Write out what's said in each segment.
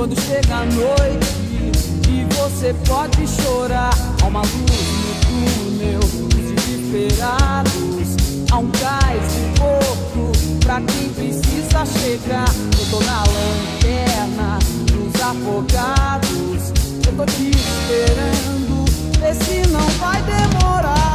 Quando chega a noite e você pode chorar, há uma luz no túnel dos desesperados, há um cais de fogo pra quem precisa chegar. Eu tô na lanterna dos afogados, eu tô te esperando, vê se não vai demorar.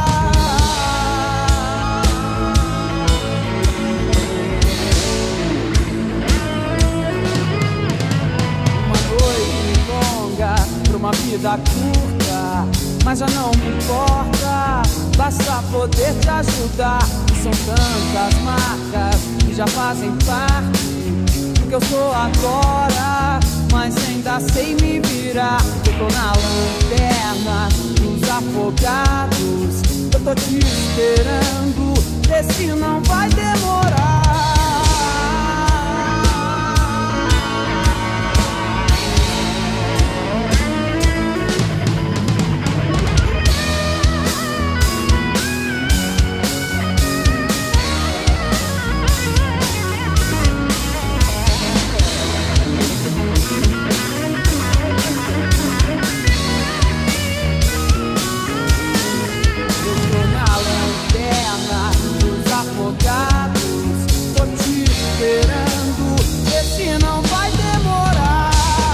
Uma vida curta, mas já não me importa, basta poder te ajudar. E são tantas marcas que já fazem parte do que eu sou agora, mas ainda sei me virar. Eu tô na lanterna dos afogados, eu tô te esperando, vê se não vai demorar. Tô te esperando, vê se não vai demorar.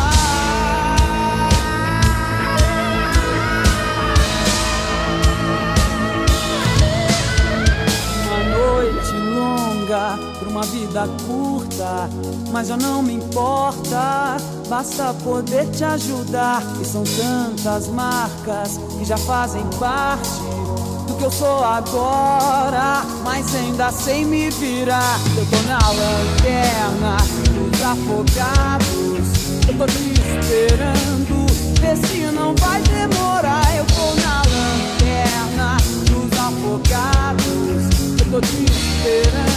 Uma noite longa pra uma vida curta, mas já não me importa, basta poder te ajudar. E são tantas marcas que já fazem parte do que eu sou agora, mas ainda sei me virar. Eu tô na lanterna dos afogados, eu tô te esperando, vê se não vai demorar. Eu tô na lanterna dos afogados, eu tô te esperando.